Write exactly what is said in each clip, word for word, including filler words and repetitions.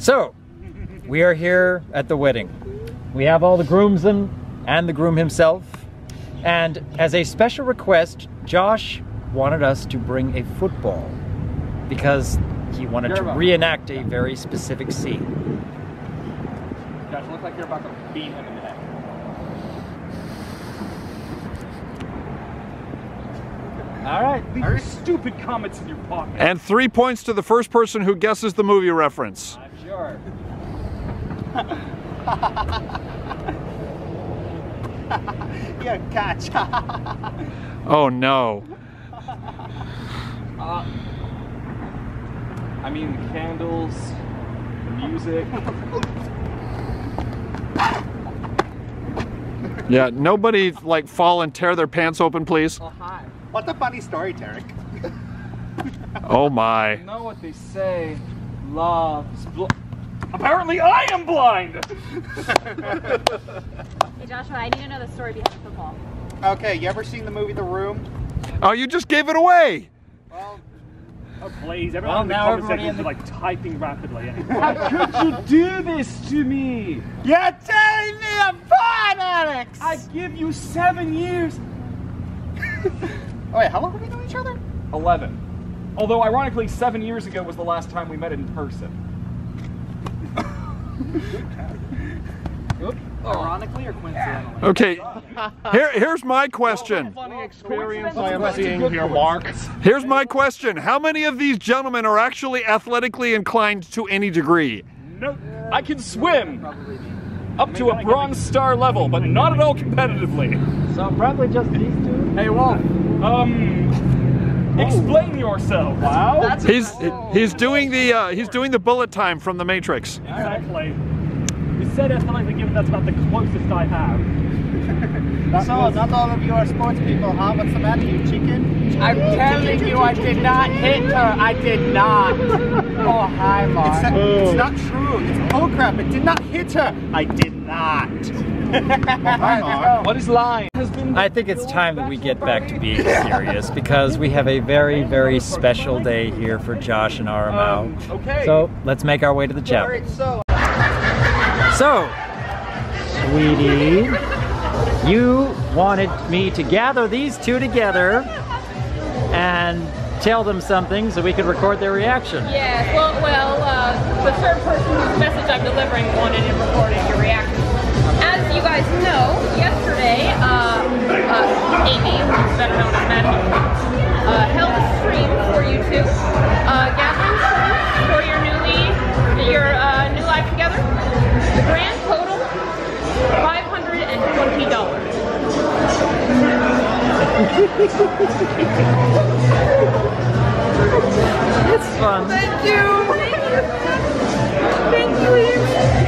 So, we are here at the wedding. We have all the groomsmen and the groom himself. And as a special request, Josh wanted us to bring a football because he wanted to reenact a very specific scene. Josh, it looks like you're about to beat him in the head. All right. Leave your stupid comments in your pocket. And three points to the first person who guesses the movie reference. I'm sure. You gotcha. Oh no. Uh, I mean, the candles, the music. Yeah, nobody like fall and tear their pants open, please. Oh, hi. What a funny story, Tarek. Oh my. You know what they say, love's blind. Apparently I am blind! Hey Joshua, I need to know the story behind football. Okay, you ever seen the movie The Room? Oh, you just gave it away! Well, Oh please, everyone Well, in the now comment everybody section in is the- like typing rapidly. How could you do this to me? you're telling me apart, Alex! I give you seven years. Oh wait, how long have we known each other? Eleven. Although ironically, seven years ago was the last time we met in person. Oops. Ironically or coincidentally? Okay, here, here's my question. Funny experience I am seeing here, Mark. Here's my question. How many of these gentlemen are actually athletically inclined to any degree? Nope. I can swim up to a bronze star level, but not at all competitively. So probably just these two. Hey, Wolf. Um, explain yourself. Wow. He's he's doing the uh, he's doing the bullet time from The Matrix. Exactly. You said athletically given that's about the closest I have. So, not all of you are sports people, huh? What's the matter, you chicken? I'm telling you, I did not hit her. I did not. Oh, hi, Mark. It's, it's not true. It's bullcrap. It did not hit her. I did not. Oh, hi, Mark. What is lying? Has been I think it's time that we get back to being serious because we have a very, very special day here for Josh and Aramau. Um, okay. So let's make our way to the chapel. So, So, sweetie, you wanted me to gather these two together and tell them something so we could record their reaction. Yes, well, well uh, the third person whose message I'm delivering wanted in recording your reaction. As you guys know, yesterday, uh, uh, Amy, who's better known as Maddie, uh, held a stream for you two, uh, gathering funds for your newly, your uh, new life together. The grand total, five hundred twenty dollars. It's fun. thank you. Thank you, Amy.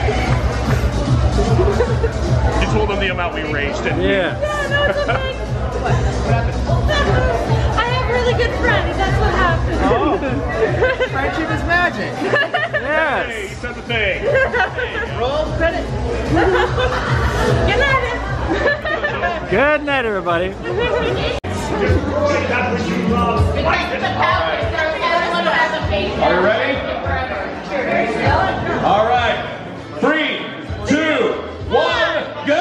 You told them the amount we raised, didn't you? Yeah. No, no, it's okay. I have really good friends, that's what happened. Oh, friendship is magic. Hey, Yes. you said the thing. Roll credit. Good night. Good night, everybody. Are you ready? All right. Three, two, one, go!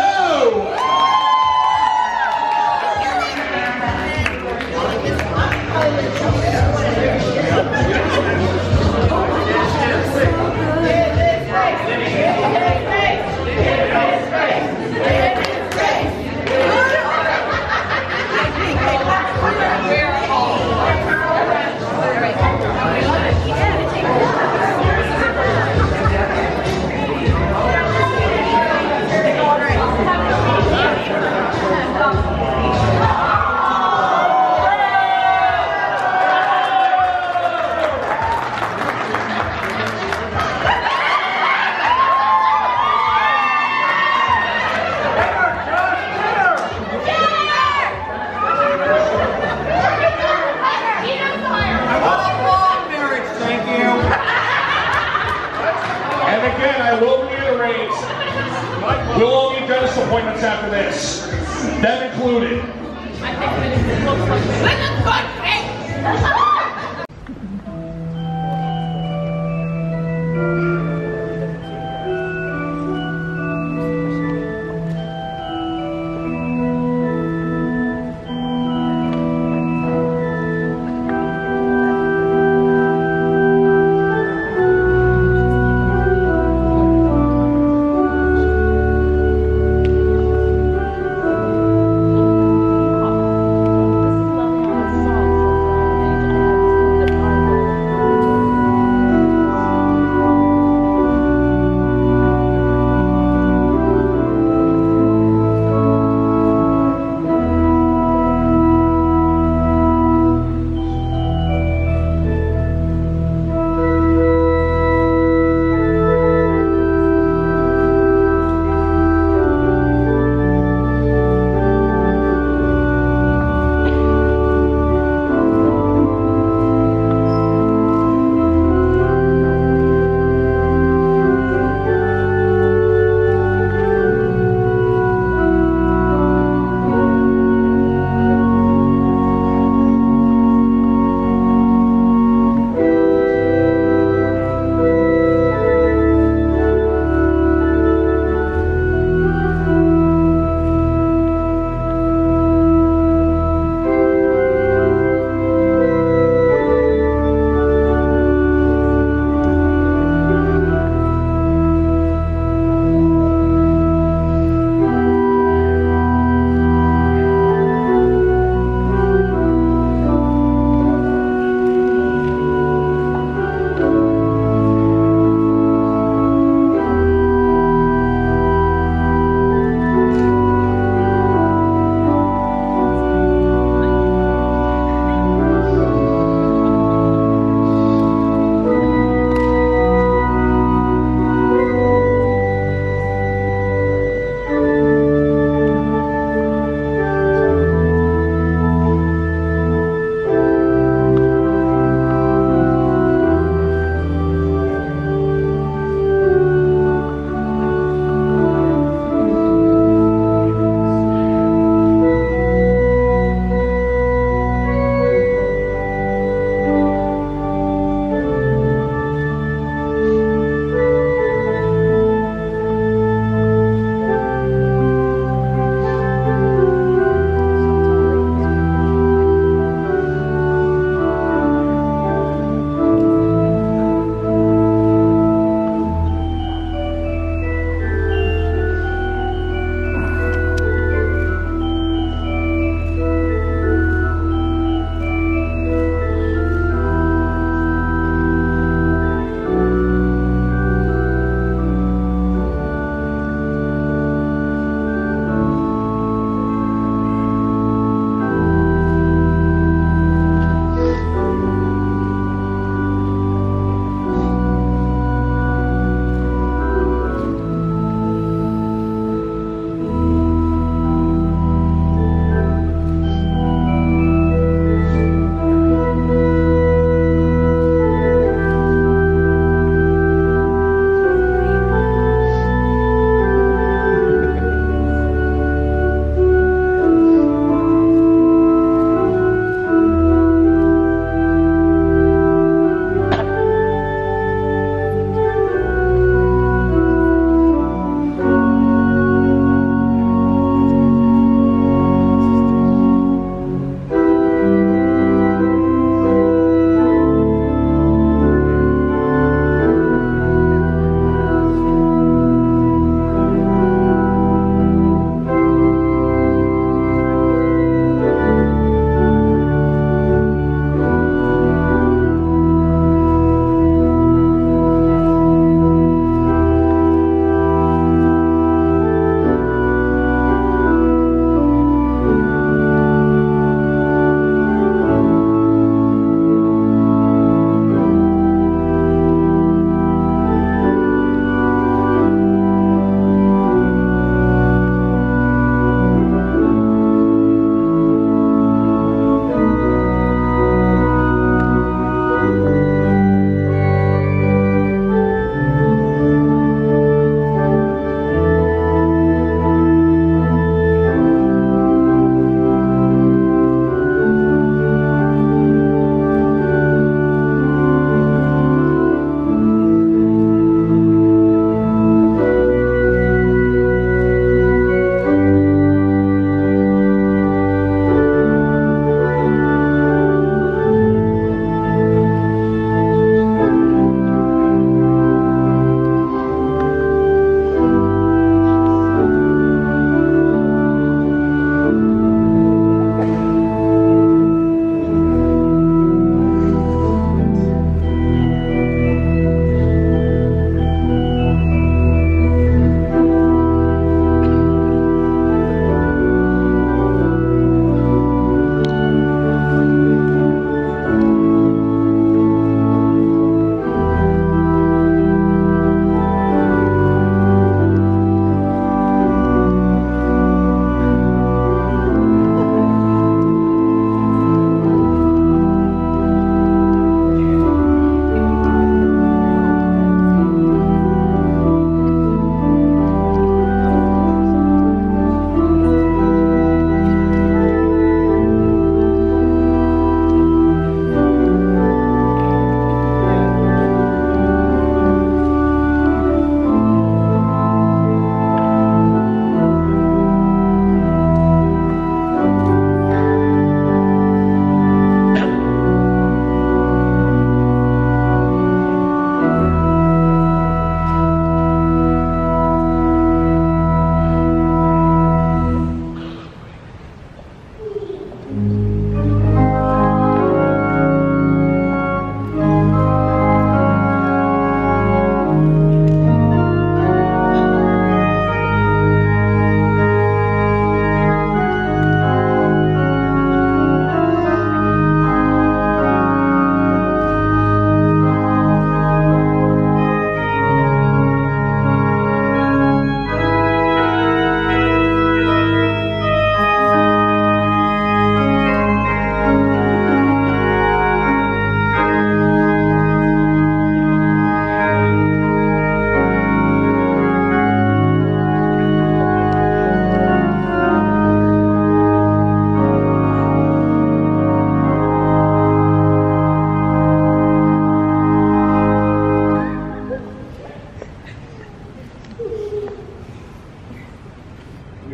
We'll all need dentist appointments after this. Them included.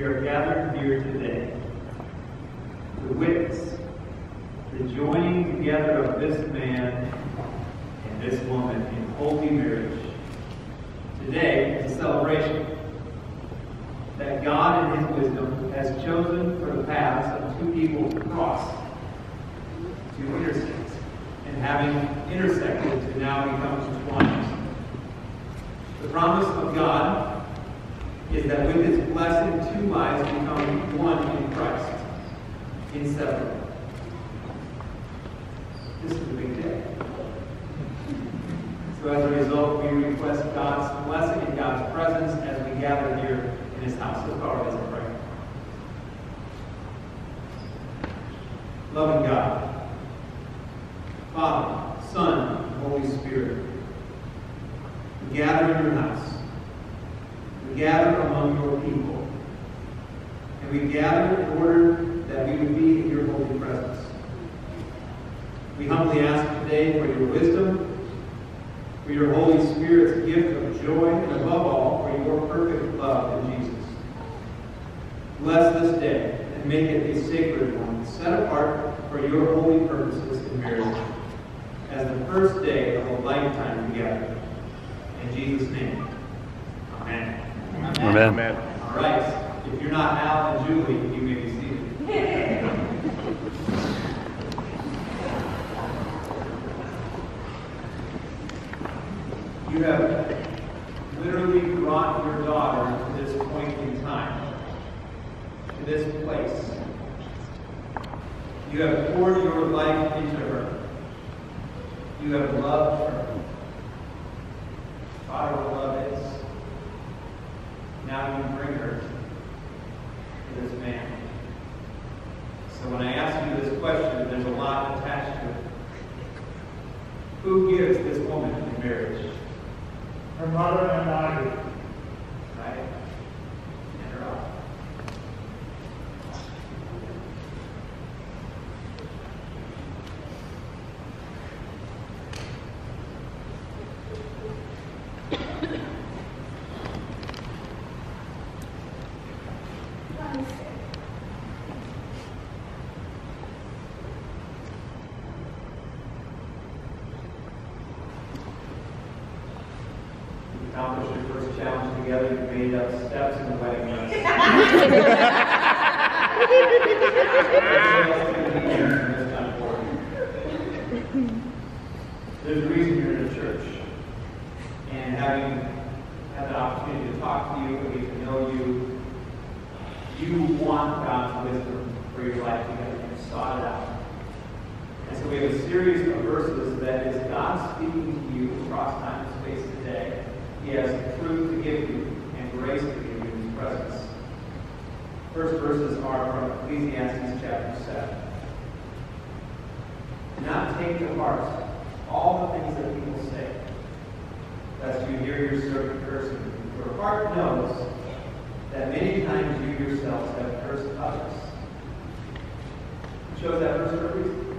we are gathered here today to witness the joining together of this man and this woman in holy marriage. Today is a celebration that God in His wisdom has chosen for the paths of two people to cross, to intersect, and having intersected to now become one. The promise of God is that with His blessing, two lives become one in Christ, inseparable. This is a big day. So as a result, we request God's blessing and God's presence as we gather here in His house. Let's bow our heads and pray. Loving God, Father, Son, and Holy Spirit, we gather in your house. We gather among your people. And we gather in order that we would be in your holy presence. We humbly ask today for your wisdom, for your Holy Spirit's gift of joy, and above all, for your perfect love in Jesus. Bless this day and make it a sacred one, set apart for your holy purposes in marriage, as the first day of a lifetime together. In Jesus' name, amen. Amen. Amen. Amen. All right. If you're not Al and Julie, you may be seated. You have literally brought your daughter to this point in time, to this place. You have poured your life into her. You have loved her. Father, what love is. Now you bring her to this man. So when I ask you this question, there's a lot attached to it. Who gives this woman in marriage? Her mother and I. Right? And her up. Accomplished your first challenge together. You made up steps in the wedding dress. There's a reason you're in a church. And having had the opportunity to talk to you and get to know you, you want God's wisdom for your life together. You sought it out. And so we have a series of verses that is God speaking to you across time and space today. He has truth to give you and grace to give you in His presence. First verses are from Ecclesiastes chapter seven. Do not take to heart all the things that people say, lest you hear your servant cursing. Your heart knows that many times you yourselves have cursed others. You chose that verse for a reason.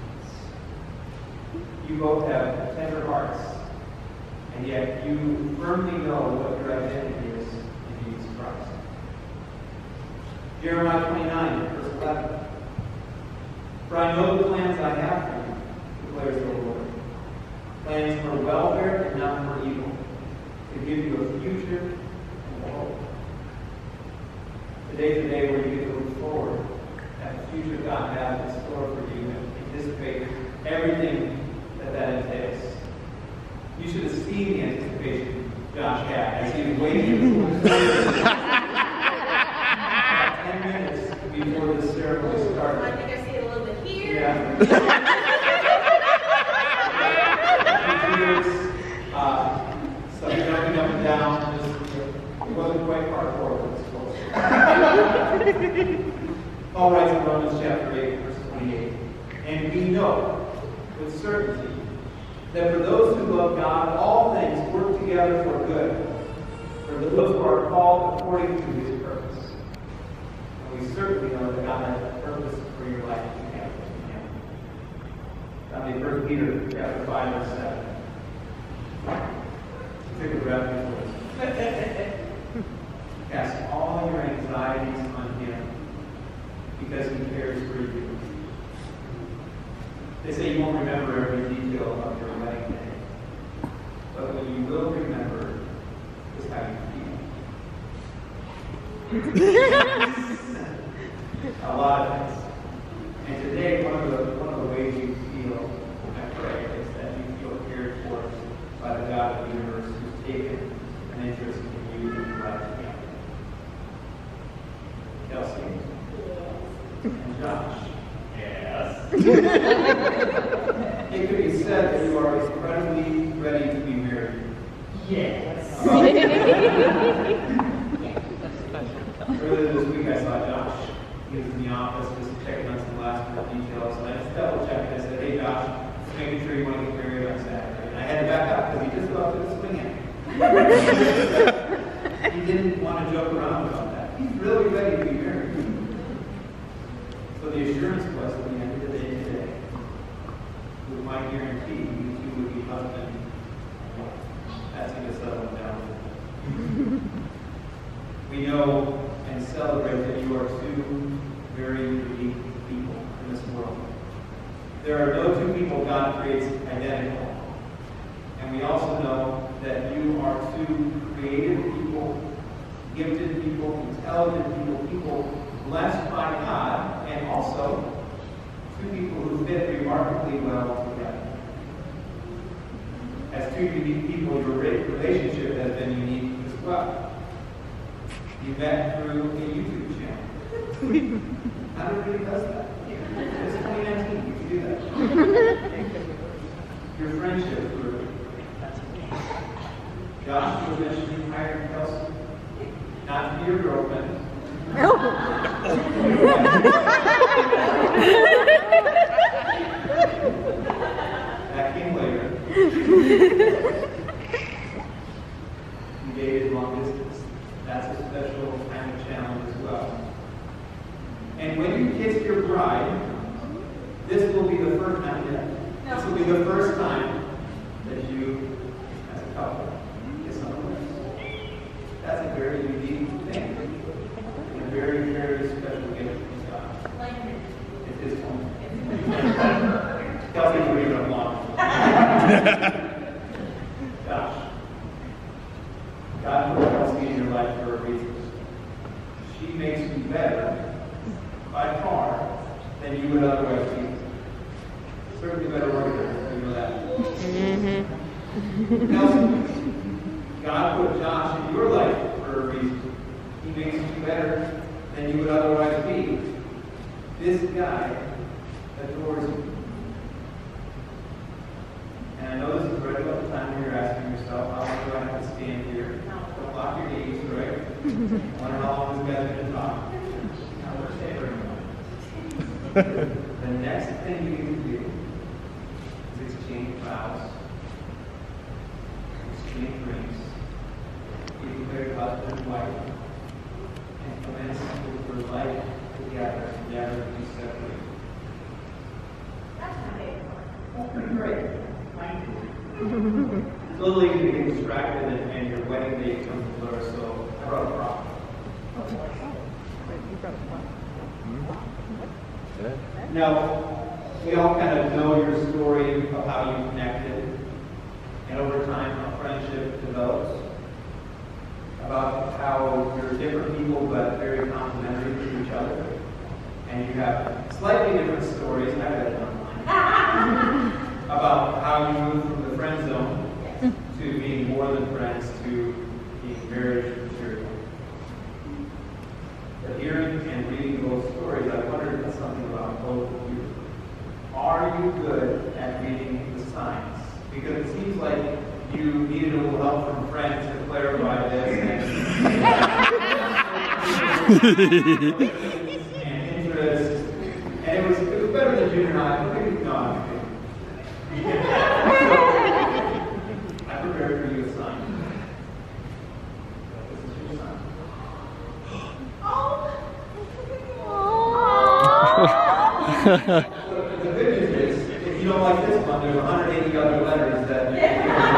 You both have tender hearts, and yet you firmly know what your identity is in Jesus Christ. Jeremiah twenty-nine, verse eleven. For I know the plans I have for you, declares the Lord. Plans for welfare and not for evil, to give you a future and a hope. Today's the day where you get to look forward at the future God has in store for you and anticipate everything that that entails. You should have seen the anticipation Josh had as he was waiting for ten minutes before the ceremony started. I think I see it a little bit here. Yeah. uh, some jumping up and down. Just, it wasn't quite hardcore, but it was close. Paul writes in Romans chapter eight, verse twenty-eight. And we know with certainty that for those who love God, all things work together for good, for those who are called according to His purpose. And we certainly know that God has a purpose for your life to have with Him. Finally, First Peter chapter five, verse seven. Take a breath before us. Cast all your anxieties because he cares for you. They say you won't remember every detail of your wedding day, but what you will remember is how you feel. A lot of things. And today, one of the one of the ways you feel, I pray, is that you feel cared for by the God of the universe who's taken an interest in you and your life. Kelsey? And Josh? Yes. It could be said that you are incredibly ready to be married. Yes. Earlier this week I saw Josh. He was in the office just checking on some last minute details, and I just double checked. I said, "Hey Josh, just making sure you want to get married on Saturday." And I had to back up because he just about did a swing at me. He didn't want to joke around about that. He's really ready to be married. So the assurance was at the end of the day today, with my guarantee, you two would be husband and wife. That's going to settle down. We know and celebrate that you are two very unique people in this world. There are no two people God creates identical. And we also know that you are two creative people, gifted people, intelligent people, people blessed by God, and also two people who fit remarkably well together. As two unique people, your relationship has been unique as well. You met through a YouTube channel. Not everybody does that. It's twenty nineteen, you can do that. Your friendship grew. Josh, you were mentioning hiring Kelsey. Not to be your girlfriend. That came later. You dated long distance. That's a special kind of challenge as well. And when you kiss your bride, this will be the first time yet. This will be the first time that you, as a couple, kiss on the lips. That's a very unique thing. And a very, very special gift from God. It is home. Kelsey, you read it along. Josh. God put Kelsey in your life for a reason. She makes you better, by far, than you would otherwise be. Certainly better organized, you know that. Mm-hmm. Kelsey, God put Josh in your life for a reason. He makes you better than you would otherwise be. This guy adores you. And I know this is right about the time when you're asking yourself, how long do I have to stand here? Don't lock your knees, right? I wonder how long this guy's going to talk. Now we're staying very much. The next thing you need to do is exchange vows, exchange rings, be declared husband and wife, and commence with your life together, never to be separated. That's not it. That's pretty great. It's a little easy to get distracted and, and your wedding date comes to blur, so I brought a prop. Now, we all kind of know your story of how you connected, and over time how friendship develops, about how you're different people but very complementary to each other, and you have slightly different stories, I read it online, about how you moved from the friend zone to being more than friends to being marriage material. But hearing and reading those stories, I wondered about something about both of you. Are you good at reading the signs? Because it seems like you needed a little help from friends to clarify this and, and interest. And it was it was better than junior high. No, I'm kidding. I prepared for you a sign. This is your sign. The good news is, if you don't like this one, there's one hundred eighty other letters that you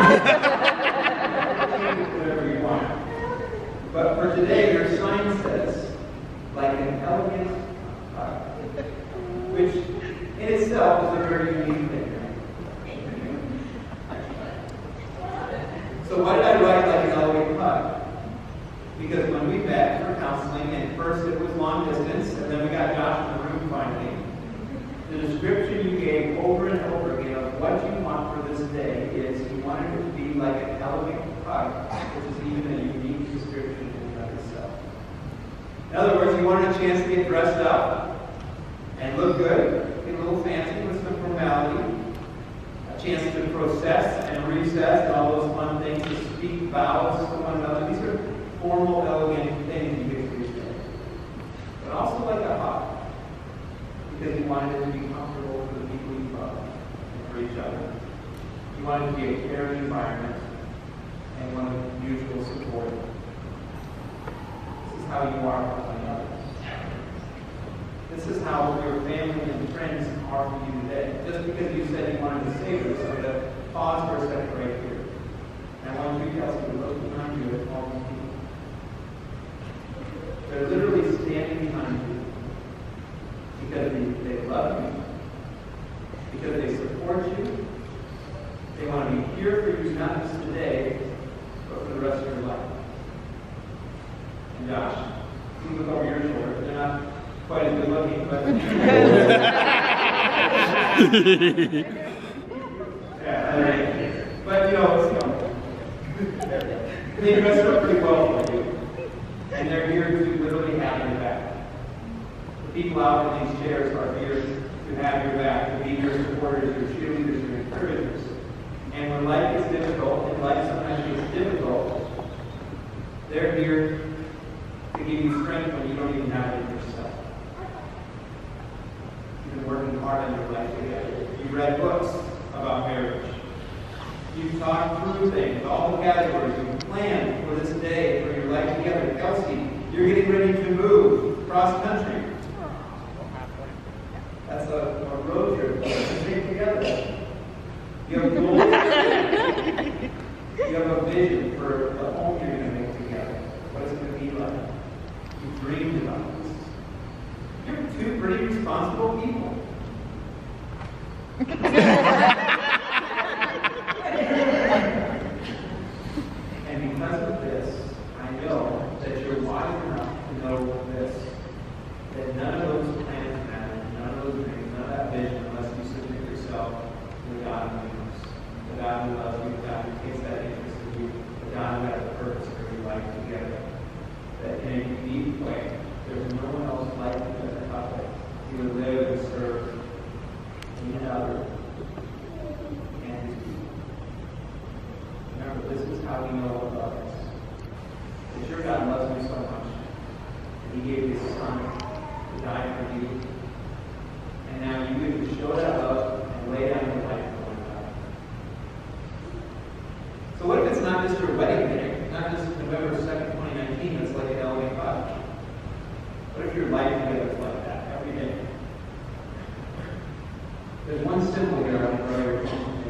can do whatever you want. But for today, your sign says, like an elegant uh, which in itself is a very unique thing. So why did I write like an elevator cut? Because when we met for counseling, and first it was long distance, and then we got Josh in the room finally, the description you gave over and over again of what you want for this day is you wanted it to be like an elevator cut, which is even a unique description in and of itself. In other words, you wanted a chance to get dressed up and look good, get a little fancy with some formality, a chance to process and recess and all those fun things, to speak vows to one another. These are formal, elegant things you get to do today. But also like a hug, because you wanted it to be comfortable for the people you love and for each other. You wanted it to be a caring environment and one of mutual support. This is how you are for one another. This is how your family and friends are for you today. Just because you said you wanted to save this, I'm going to pause for a second right here. And I want you guys to look behind you at all these people. They're literally standing behind you because they, they love you, because they support you. They want to be here for you not just today, but for the rest of your life. And Josh, you look over your shoulder. They're not quite as good looking, but yeah, right. But you know, it's, you know, they dress up pretty well for you, and they're here to literally have your back. The people out in these chairs are here to have your back, to be your supporters, your cheerleaders, your encouragers. And when life is difficult, and life sometimes is difficult, they're here to give you strength when you don't even have it yourself. You've been working hard on your life together. You've read books about marriage. You've talked through things, all the categories. You've planned for this day, for your life together. Kelsey, you're getting ready to move cross country. That's a, a road trip to take together. You have goals. You have a vision for the home you're going to make together. What it's going to be like. You dreamed about this. You're two pretty responsible people. And because of this, I know that you're wise enough to know this. That none of those plans matter, none of those dreams, none of that vision, unless you submit yourself to the God who knows, the God who loves you, the God who takes that interest in you, the God who has a purpose for your life together. That in a unique way, there's no one else like you as a couple. You would live and serve each other and his people. Remember, this is how we know what love is. That your God loves you so much that he gave his son to die for you. And now you get to show that love and lay down your life for one another. So what if it's not just your wedding day, not just November second, twenty nineteen, it's like an L A five? What if your life together is like that every day? There's one symbol here on the prayer.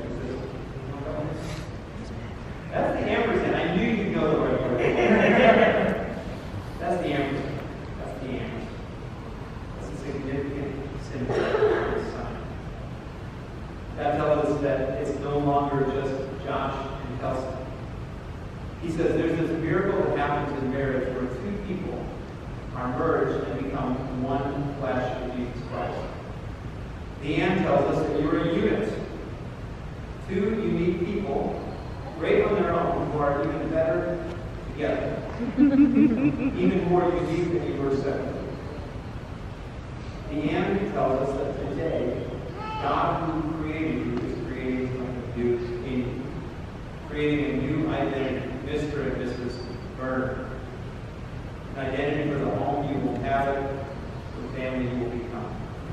That's the ampersand. I knew you'd know the right word. That's the ampersand. That's the ampersand. That's a significant symbol for the sign. That tells us that it's no longer just Josh and Kelsey. He says there's this miracle that happens in marriage where two people are merged and become one flesh with Jesus Christ. The end tells us that you're a unit. Two unique people, great on their own, who are even better together. Even more unique than you were separately. The end tells us that today, God who created you is creating something new in you. Creating a new identity, Mister and Missus Burner. An identity for the home you will have, the family you will become.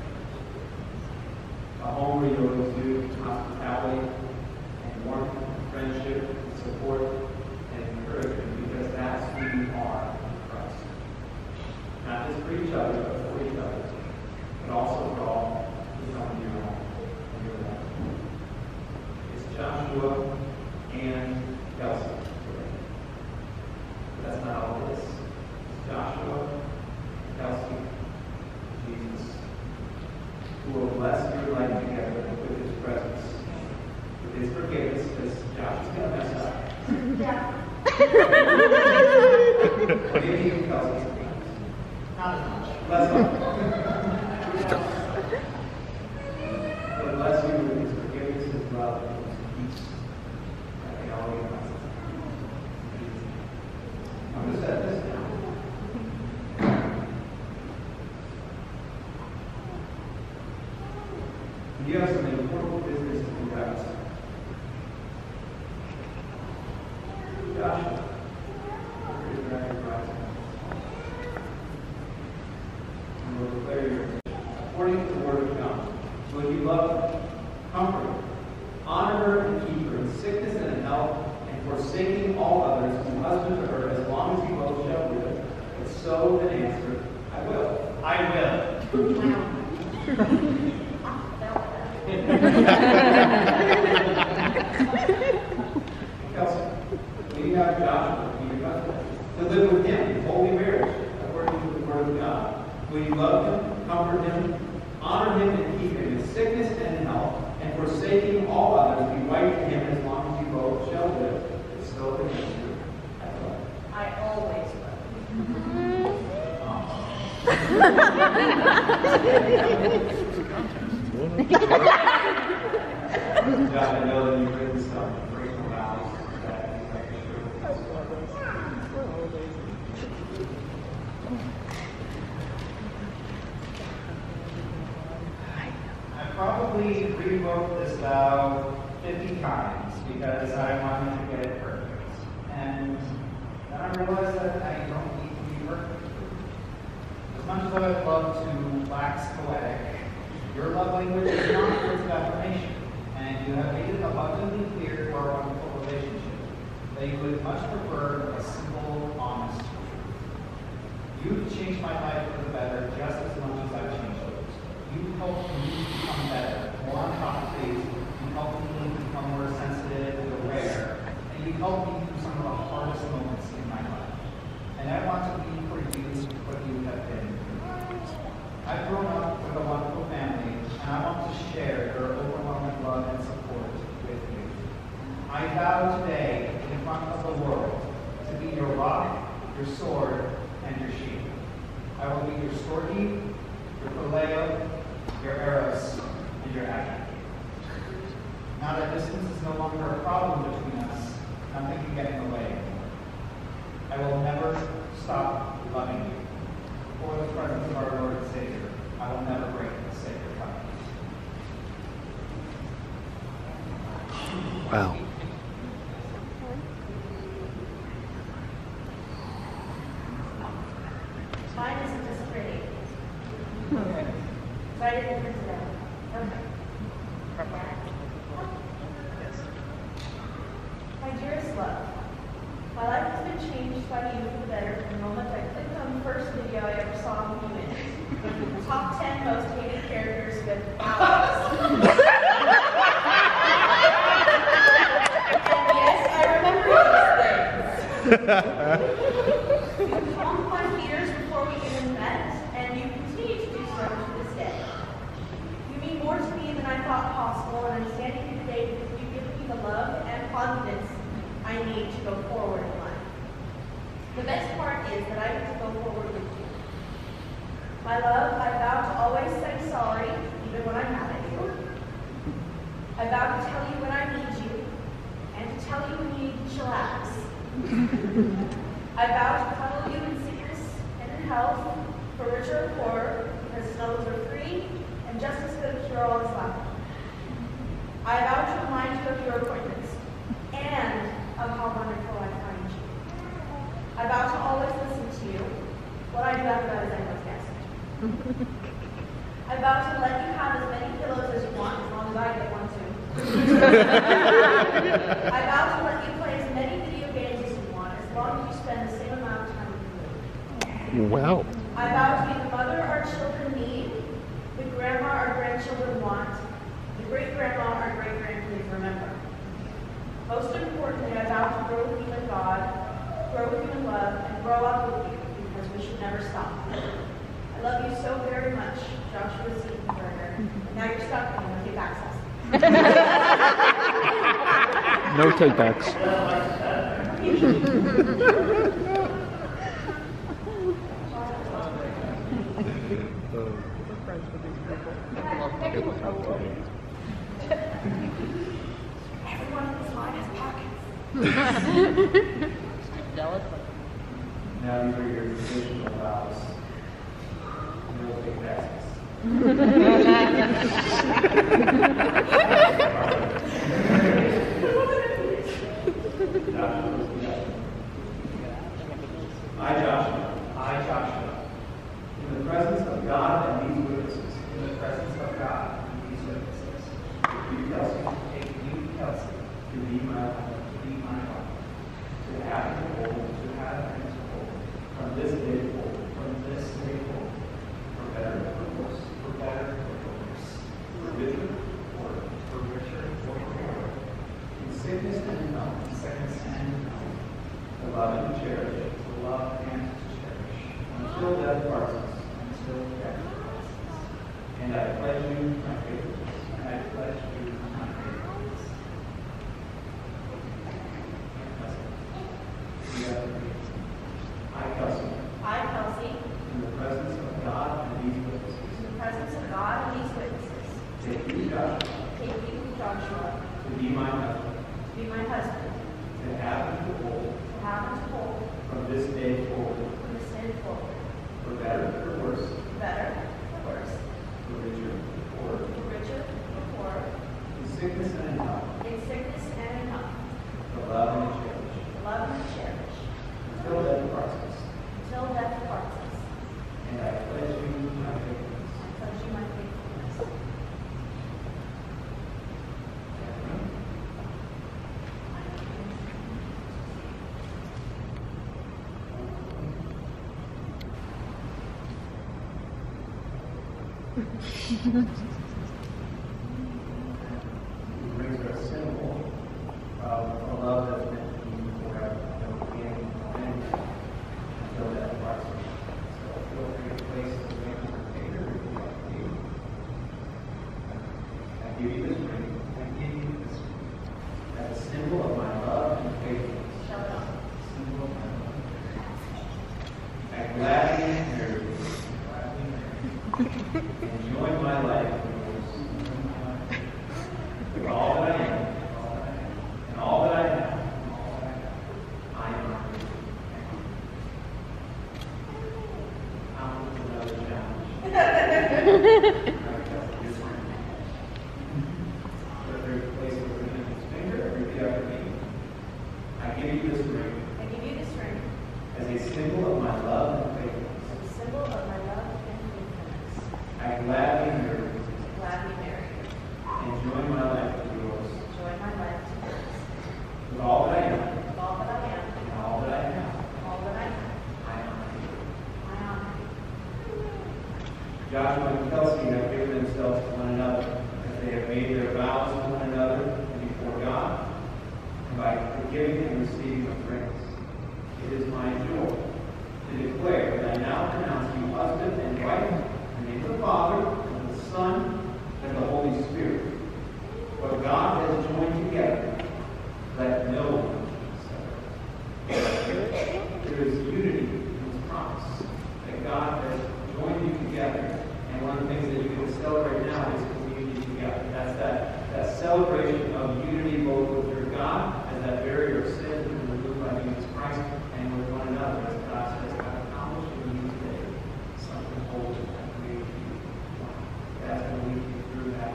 A home where you'll exude hospitality and warmth, friendship, support, and encouragement, because that's who you are in Christ. Not just for each other, but for each other, but also for all who come in your home and your life. It's Joshua and Kelsey. But that's not all it is. It's Joshua, Kelsey, Jesus, have some important business to conduct. Josh, and will declare your according to the word of God. Will you love her, comfort her, honor her, and keep her in sickness and in health, and forsaking all others, be husband to her as long as you both shall live? But so an answer, I will. I will. Kelsey, will you have Joshua be your husband, to live with him in holy marriage, according to the word of God? Will you love him, comfort him, honor him, and keep him in sickness and in health, and forsaking all others, be wife to him as long as you both shall live? It's so an answer, I will. I always John, I know that you've written some great vows that you have to I probably rewrote this vow fifty times because I wanted to get it perfect. And then I realized that I don't need to be perfect. As much as I would love to wax poetic, your love language is not words of affirmation, and you have made it abundantly clear to our wonderful relationship that you would much prefer a simple, honest truth. You've changed my life for the better just as much as I've changed yours. You've helped me become better, more on top of things. You've helped me become more sensitive and aware, and you've helped me through some of the hardest moments in my life. And I want to be for you what you have been. I've grown up with a wonderful family, and I want to share your overwhelming love and support with you. I vow today, in front of the world, to be your rock, your sword, and your shield. I will be your storge, your phileo, your eros, and your advocate. Now that distance is no longer a problem between us, nothing can get in the way anymore. I will never stop loving you. For the presence of our Lord and Savior, I will never break the sacred covenant. Wow. Mine isn't as pretty. So I didn't print it out. Okay. My dearest love, my life has been changed by you for the better from the moment I clicked on the first video I ever saw of you in. Top ten most hated characters with Alex. And yes, I remember these things. You calmed my fears before we even met, and you continue to do so to this day. You mean more to me than I thought possible, and I'm standing here today because you've given me the love and confidence I need to go forward in life. The best part is that I get to go forward with you. My love, I vow to always say sorry, even when I'm mad at you. I vow to tell you when I need you, and to tell you when you need to chillax. I vow to cuddle you in sickness and in health, for richer or poorer, because snuggles are free, and just as good as you're always laughing. I vow to remind you of your appointments, and of how wonderful I find you. I vow to always listen to you. What I do after that is anyone's guess. I vow to let you have as many pillows as you want, as long as I get one too. I vow to let you play as many video games as you want, as long as you spend the same amount of time with me. Wow. I vow to be the mother our children need, the grandma our grandchildren want, the great-grandma our great-grandkids remember. Most importantly, I vow to grow with you in God, grow with you in love, and grow up with you, because we should never stop. I love you so very much, Joshua Seatonberger. And now you're stuck and you have access. No takebacks. Everyone in this line has pockets. Now these are your traditional vows. No takebacks. I, Joshua. I, Joshua. In the presence of God and these witnesses. In the presence of God and these witnesses. Take you, Kelsey. Take you, Kelsey. To be my wife. To be my wife. To have and to hold. To have and to hold. From this day forward. From this day forward. For better or for worse. For better or for worse. For richer or for richer or for poorer. In sickness and in health. In sickness and in health. To love and to cherish. To love and to cherish. Until death parts us. Until death parts us. And I pledge you my faithfulness. And I pledge you my faithfulness. I, Kelsey. I, Kelsey. In the presence of God and these witnesses. In the presence of God and these witnesses. Take you, Joshua. Take you, Joshua. To be my husband. To be my husband. To have and to hold. To have and to hold. From this day forward. From this day forward. For better or for worse. For better or worse. For richer or poorer. For richer or poorer. In sickness and in health. In sickness and in health. To love and to cherish. To love and to cherish. Until death parts us. Until death parts us. And I pledge you my faithfulness. I pledge you my faithfulness. Rings are a symbol of a love that's meant to be forever. That we can't end until death parts us. So feel free to place the ring on your finger if you like to. I give you this ring. I give you this ring. As a symbol of my love and faithfulness. Shout it out. Symbol of my love. I gladly marry you. Enjoy my life with all that I am and all that I have. I am I'll put another challenge. Whether place it within his finger or repeat after me. I give you this ring I give you this ring as a symbol of my love and faithfulness. as a symbol of my love and faithfulness. I gladly marry you. Gladly marry you. Enjoy my life with yours. Enjoy my life to yours. With all that I am With all that I am. and all that I have. All that I have. I honor you. I honor you. Joshua and Kelsey have given themselves to one another as they have made their vows to one another and before God, and by forgiving and receiving of rings. It is my joy to declare that I now pronounce you husband and wife in the name of the Father, and the Son, and the Holy Spirit. What God has joined together, let no one separate. There is unity in His promise that God has joined you together. And one of the things that you can celebrate now is community together. That's that, that celebration of unity both with your God, as that barrier of sin has been removed by Jesus Christ, and with one another, as God says, I've accomplished in you today something holy that created you. That's going to lead you through that.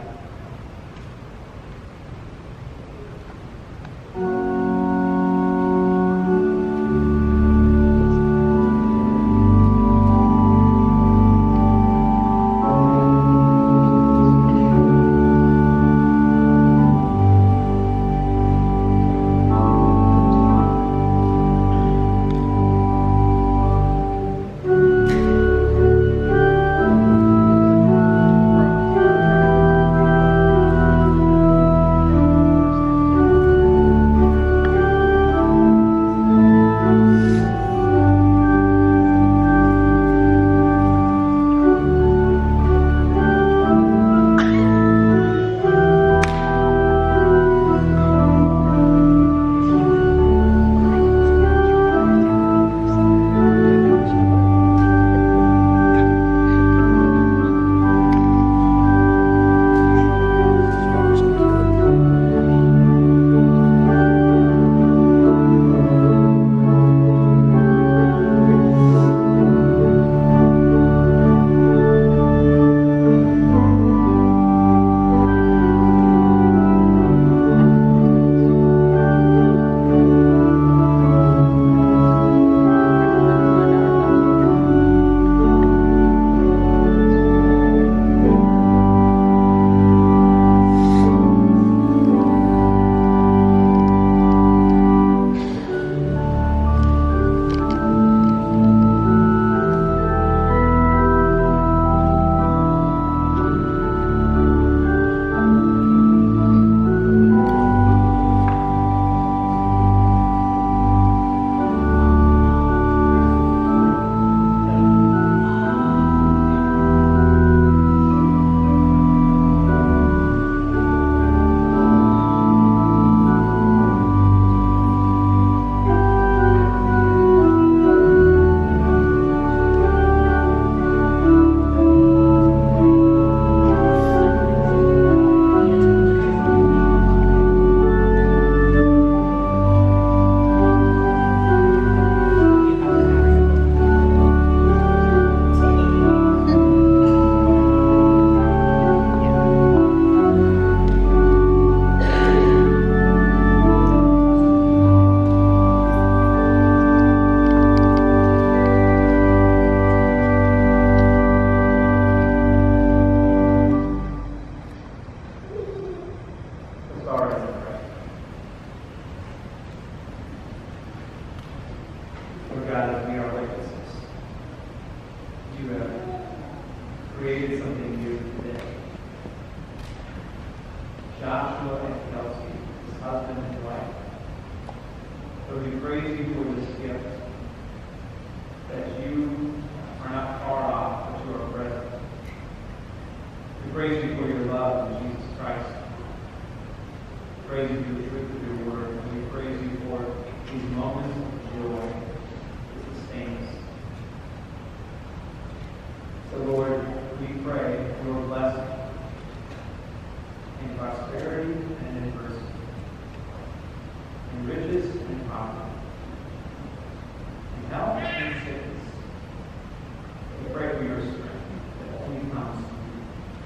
God, as we are witnesses, you have created something new today. Joshua and Kelsey, his husband and wife. So we praise you for this gift, that you are not far off, but you are present. We praise you for your love in Jesus Christ. We praise you for the truth of your word. And we praise you for these moments of joy that sustain us. So Lord, we pray your blessing in prosperity and in adversity, in riches and poverty, in health and sickness. We pray for your strength that only comes from you.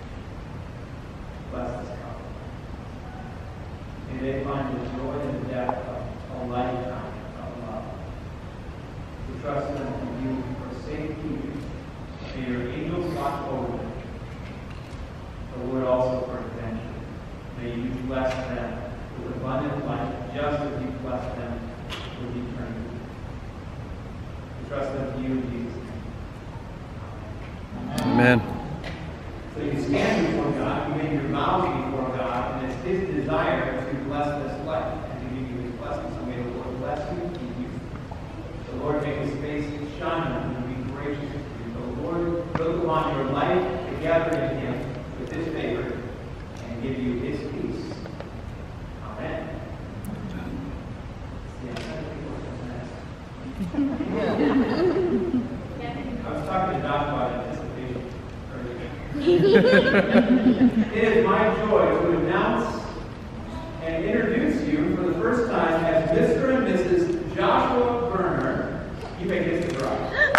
Bless this couple. May they find the joy and the depth of a lifetime of love. We trust them in you for safety. May your angels watch over them. The Lord also for adventure. May you bless them with abundant life, just as you bless them with eternity. We trust them to you in Jesus' name. Amen. So you stand before God, you make your vows before God, and it's his desire to bless this life and to give you his blessing. So may the Lord bless you and keep you. The Lord make his face shine on you and be gracious to you. The Lord look upon your life together in him with his favor and give you his peace. Amen. I was talking to Josh about anticipation earlier. It is my joy to announce and introduce you for the first time as Mister and Missus Joshua Berner. You may kiss the bride.